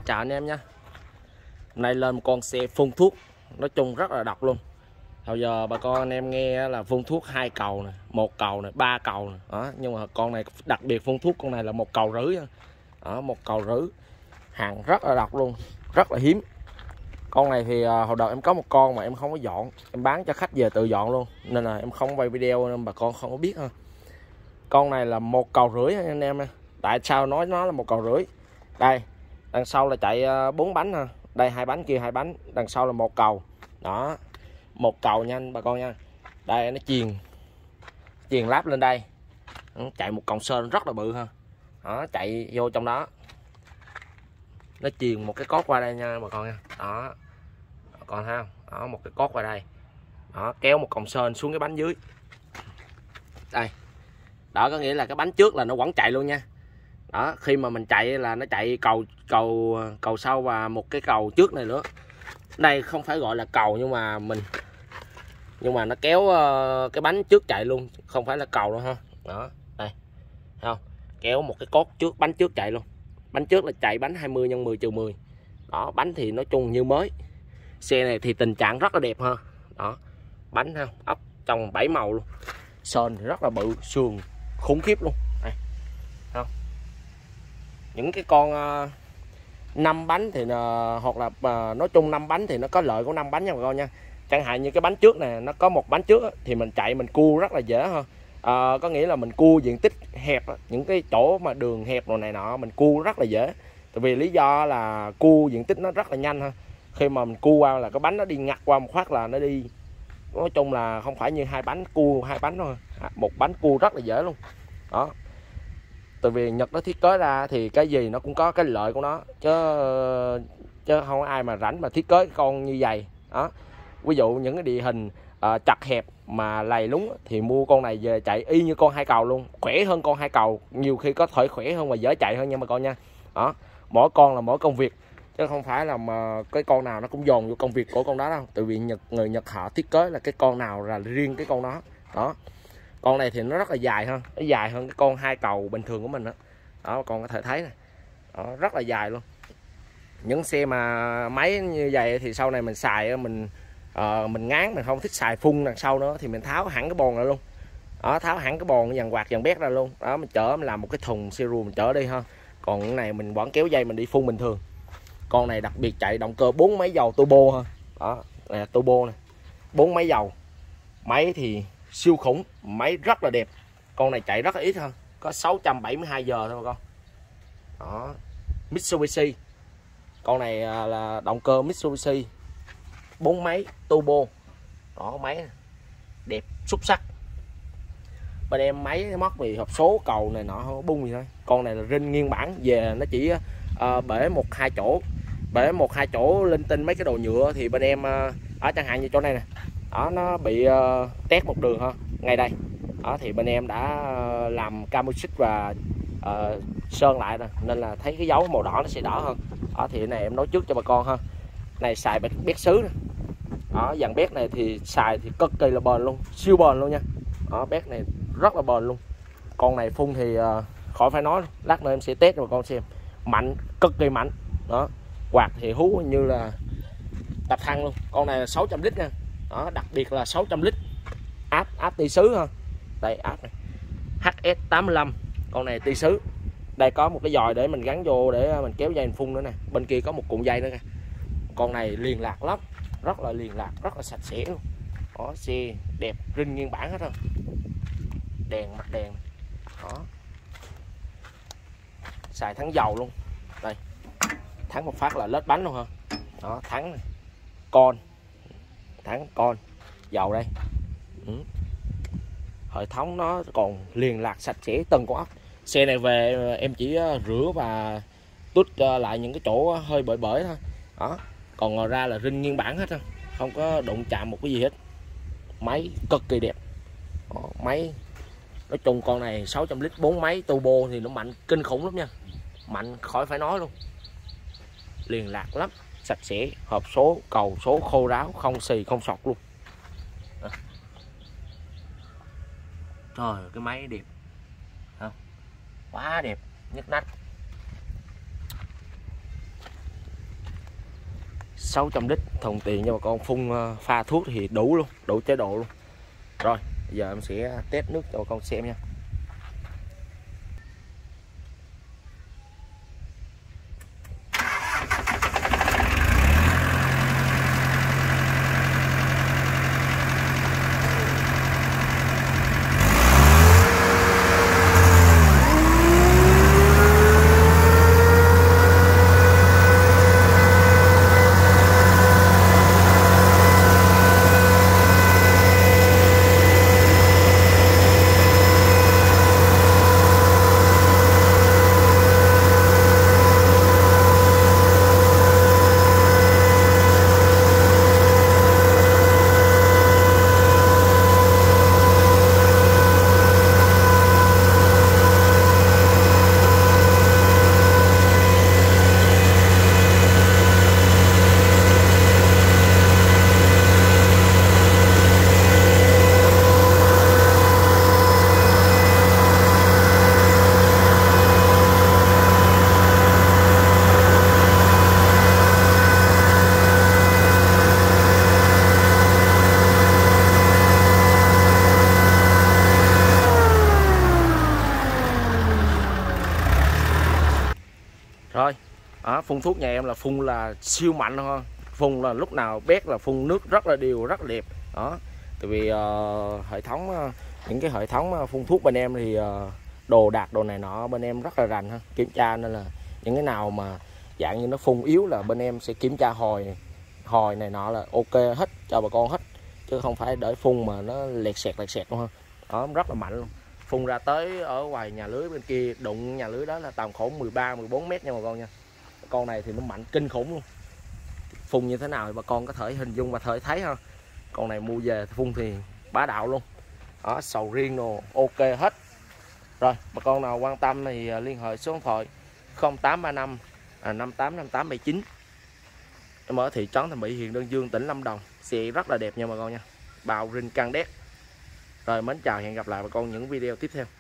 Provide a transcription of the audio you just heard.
chào anh em nhé. Hôm nay lên một con xe phun thuốc, nói chung rất là độc luôn. Hồi giờ bà con anh em nghe là phun thuốc 2 cầu nè, 1 cầu nè, 3 cầu nè. Đó, nhưng mà con này đặc biệt phun thuốc con này là 1 cầu rưỡi. Đó, 1 cầu rưỡi. Hàng rất là độc luôn, rất là hiếm. Con này thì hồi đầu em có một con mà em không có dọn, em bán cho khách về tự dọn luôn, nên là em không quay video nên bà con không có biết ha. Con này là 1 cầu rưỡi anh em. Tại sao nói nó là 1 cầu rưỡi? Đây, đằng sau là chạy 4 bánh ha. Đây 2 bánh, kia 2 bánh, đằng sau là 1 cầu. Đó, 1 cầu nha bà con nha. Đây nó chuyền láp lên đây. Chạy một cọng sên rất là bự ha. Đó, chạy vô trong đó. Nó chuyền một cái cốt qua đây nha bà con nha. Đó. Bà con thấy không? Đó, một cái cốt qua đây. Đó, kéo một cọng sên xuống cái bánh dưới. Đây. Đó có nghĩa là cái bánh trước là nó quẳng chạy luôn nha. Đó, khi mà mình chạy là nó chạy cầu sau và một cái cầu trước này nữa. Đây không phải gọi là cầu nhưng mà nó kéo cái bánh trước chạy luôn, không phải là cầu đâu ha. Đó, đây. Thấy không? Kéo một cái cốt trước, bánh trước chạy luôn. Bánh trước là chạy bánh 20 x 10/10. Đó, bánh thì nói chung như mới. Xe này thì tình trạng rất là đẹp ha. Đó. Bánh ha, ốc trong 7 màu luôn. Sên thì rất là bự, sườn khủng khiếp luôn. Đây. Không? Những cái con 5 bánh thì hoặc là nói chung 5 bánh thì nó có lợi của 5 bánh nha bà con nha. Chẳng hạn như cái bánh trước này nó có một bánh trước thì mình chạy mình cua rất là dễ ha. Có nghĩa là mình cua diện tích hẹp, những cái chỗ mà đường hẹp rồi này nọ mình cua rất là dễ. Tại vì lý do là cua diện tích nó rất là nhanh ha. Khi mà mình cua qua là cái bánh nó đi ngặt qua một phát là nó đi. Nói chung là không phải như 2 bánh cua 2 bánh thôi, một bánh cua rất là dễ luôn. Đó. Tại vì Nhật nó thiết kế ra thì cái gì nó cũng có cái lợi của nó, chứ không có ai mà rảnh mà thiết kế con như vậy. Đó. Ví dụ những cái địa hình chặt hẹp mà lầy lúng thì mua con này về chạy y như con 2 cầu luôn, khỏe hơn con 2 cầu, nhiều khi có thể khỏe hơn và dễ chạy hơn nha bà con nha. Đó, mỗi con là mỗi công việc, chứ không phải là mà cái con nào nó cũng dồn vô công việc của con đó đâu. Tại vì người Nhật họ thiết kế là cái con nào là riêng cái con đó. Đó, con này thì nó rất là dài hơn, nó dài hơn cái con 2 cầu bình thường của mình đó. Đó, con có thể thấy này. Đó, rất là dài luôn. Những xe mà máy như vậy thì sau này mình xài mình ngán, mình không thích xài phun đằng sau nữa thì mình tháo hẳn cái bồn ra luôn. Đó, tháo hẳn cái bồn dàn quạt dàn bét ra luôn. Đó, mình chở, mình làm một cái thùng siro mình chở đi ha. Còn cái này mình vẫn kéo dây mình đi phun bình thường. Con này đặc biệt chạy động cơ 4 máy dầu turbo ha. Đó, nè turbo này. 4 máy dầu. Máy thì siêu khủng, máy rất là đẹp. Con này chạy rất là ít hơn, có 672 giờ thôi con. Đó, Mitsubishi. Con này là động cơ Mitsubishi 4 máy turbo. Đó, máy đẹp xuất sắc. Bên em máy móc thì hộp số cầu này nọ không bung gì thôi. Con này là rin nguyên bản, về nó chỉ bể 1-2 chỗ. Bể 1-2 chỗ linh tinh mấy cái đồ nhựa thì bên em ở chẳng hạn như chỗ này nè. Đó, nó bị tét một đường ha, ngay đây. Đó thì bên em đã làm camouflage và sơn lại rồi, nên là thấy cái dấu màu đỏ nó sẽ đỏ hơn. Đó thì cái này em nói trước cho bà con ha. Này xài bét sứ nè. Đó, dàn bét này thì xài thì cực kỳ là bền luôn, siêu bền luôn nha. Đó, bét này rất là bền luôn. Con này phun thì khỏi phải nói, lát nữa em sẽ test cho bà con xem. Mạnh, cực kỳ mạnh. Đó, quạt thì hú như là đập thăng luôn. Con này là 600 lít nha. Đó, đặc biệt là 600 lít. Áp ti sứ ha. Đây áp này. HS85. Con này ti sứ. Đây có một cái dòi để mình gắn vô để mình kéo dây mình phun nữa nè. Bên kia có một cuộn dây nữa nè. Con này liền lạc lắm, rất là liền lạc, rất là sạch sẽ luôn. Đó, xe đẹp, rin nguyên bản hết rồi. Đèn mặt đèn. Đó. Xài thắng dầu luôn. Đây. Thắng một phát là lết bánh luôn ha. Đó, thắng này. Thắng con dầu đây. Hệ thống nó còn liền lạc sạch sẽ từng con ốc. Xe này về em chỉ rửa và tút lại những cái chỗ hơi bể bể thôi. Đó, còn ngoài ra là rin nguyên bản hết, không có đụng chạm một cái gì hết. Máy cực kỳ đẹp. Đó, máy nói chung con này 600 lít 4 máy turbo thì nó mạnh kinh khủng lắm nha, mạnh khỏi phải nói luôn. Liền lạc lắm, sạch sẽ, hộp số cầu số khô ráo, không xì không sọc luôn. Trời, cái máy đẹp không? Quá đẹp, nhức nách. 600 lít thuận tiện cho bà con phun pha thuốc thì đủ luôn, đủ chế độ luôn. Rồi giờ em sẽ test nước cho bà con xem nha. Rồi, phun thuốc nhà em là phun là siêu mạnh thôi. Phun là lúc nào bét là phun nước rất là đều, rất là đẹp. Đó. Tại vì hệ thống những cái hệ thống phun thuốc bên em thì đồ đạc đồ này nọ bên em rất là rành ha, kiểm tra, nên là những cái nào mà dạng như nó phun yếu là bên em sẽ kiểm tra hồi này nọ là ok hết cho bà con hết, chứ không phải để phun mà nó lẹt xẹt luôn ha. Đó, rất là mạnh luôn. Phun ra tới ở ngoài nhà lưới bên kia, đụng nhà lưới đó là tầm khoảng 13-14 mét nha bà con nha. Con này thì nó mạnh kinh khủng luôn. Phun như thế nào thì bà con có thể hình dung và thể thấy ha. Con này mua về phun thì bá đạo luôn. Đó, sầu riêng đồ ok hết. Rồi bà con nào quan tâm thì liên hệ số điện thoại 0835 585879. Em ở thị trấn Thành Mỹ, huyện Đơn Dương, tỉnh Lâm Đồng. Xe rất là đẹp nha bà con nha, bào rinh căng đét. Rồi mến chào, hẹn gặp lại bà con những video tiếp theo.